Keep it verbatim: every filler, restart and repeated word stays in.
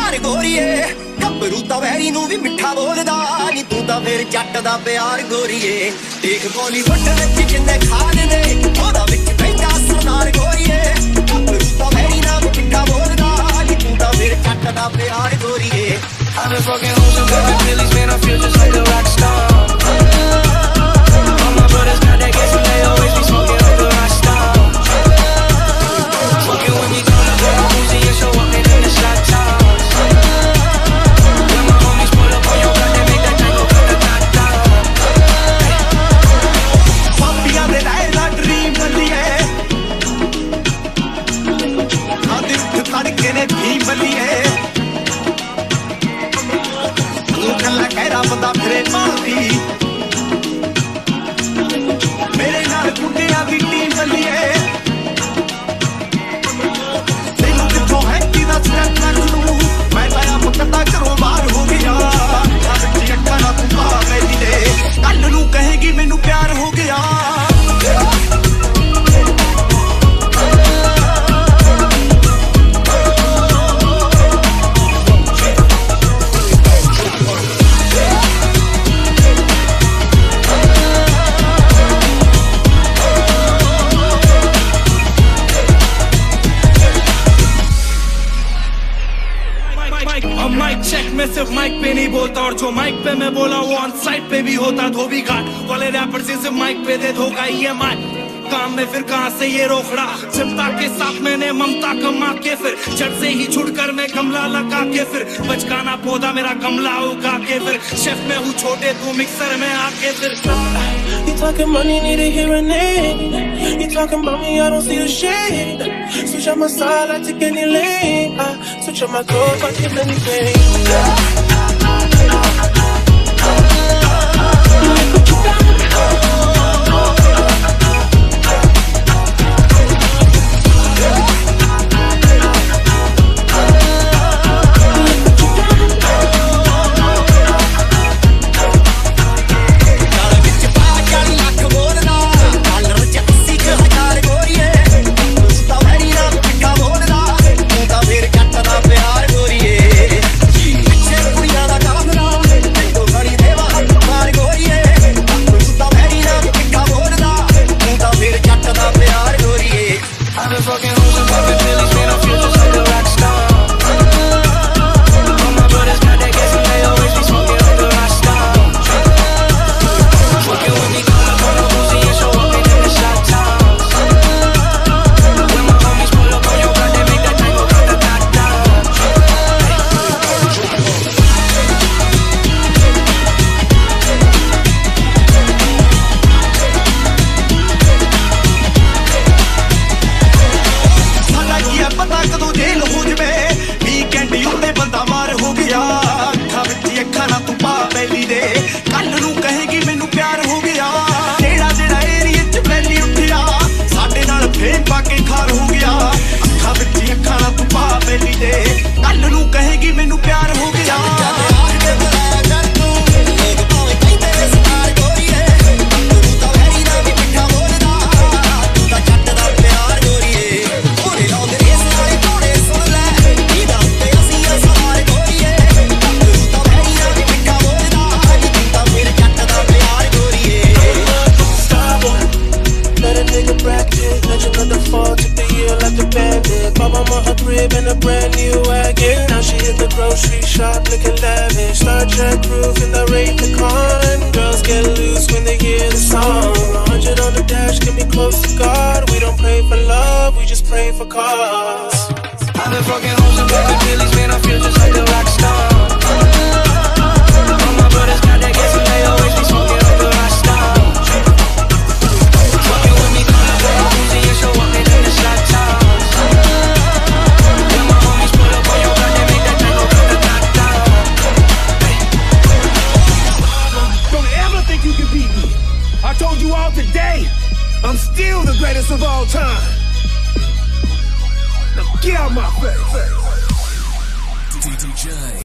ਹਜ਼ਾਰ ਗੋਰੀਏ ਗੱਭਰੂ ਤਾਂ ਵੈਰੀ ਨੂੰ ਵੀ ਮਿੱਠਾ ਬੋਲਦਾ ਨੀ ਤੂੰ ਤਾਂ ਫੇਰ ਜੱਟ ਦਾ ਪਿਆਰ ਗੋਰੀਏ ਦੇਖ ਬਾਲੀਵੁੱਡ ਵਿੱਚ ਜਿੰਨੇ ਖਾਨ ਨੇ ਉਹਦਾ ਵਿੱਚ ਬੈਠਾ ਸਰਦਾਰ ਗੋਰੀਏ ਗੱਭਰੂ ਤਾਂ ਵੈਰੀ ਨਾਲ ਮਿੱਠਾ ਬੋਲਦਾ ਨੀ ਤੂੰ ਤਾਂ ਫੇਰ ਜੱਟ ਦਾ ਪਿਆਰ ਗੋਰੀਏ I've been fucking hoes and baby pillies, man, I feel just like a rock star. All my brothers got that gas and they always be smoking like a rock star. Fucking with me, turn up on my Uzi and show up in the shot toss. When my homies pull up on your block, they make that tango grata-ta-ta. Papiya de laila dream baliye Aadhi uth tadke ne bhi baliye कला कहरा बंदा फिरे मारदी मेरे नाल कुंडियां दी team बलिए तेनू किथों है कि दस रख लू मैं लाया पकड़ा करो बाहर हो गया सच्ची अक्खां ना तू पा मेरी दे कल नू कहेगी मैनू प्यार हो गया माइक चेक मैं सिर्फ माइक पे नहीं बोलता और जो माइक पे मैं बोला वो ऑन साइड पे भी होता धोबी घाट वाले रैपर से सिर्फ माइक पे दे धोखा ही है माइक काम में फिर कहां से ये रोकड़ा चिंता के साथ मैंने ममता कमा के फिर जड़ से ही छुड़कर मैं गमला लगा के फिर बचकाना पौधा मेरा गमला उगा के फिर शेफ में हूँ छोटे तू मिक्सर में आके फिर You talking money, need a hearing aid. You talking about me, I don't see the shade. Switch out my style, I take any lane. I switch out my clothes, I give anything. In a brand new wagon, now she hit the grocery shop looking lavish. Star Trek roof in the Raycon. Girls get loose when they hear the song. A hundred on the dash, get me close to God. We don't pray for love, we just pray for cause. I've been fucking hoes and baby pillies, man, I feel just like a rock star. All my brothers got that gas and they always be smoking like a rock star. Fucking with me, come up with a Uzi and show up in the shot toss. I told you all today, I'm still the greatest of all time. Now get out my face. D D J.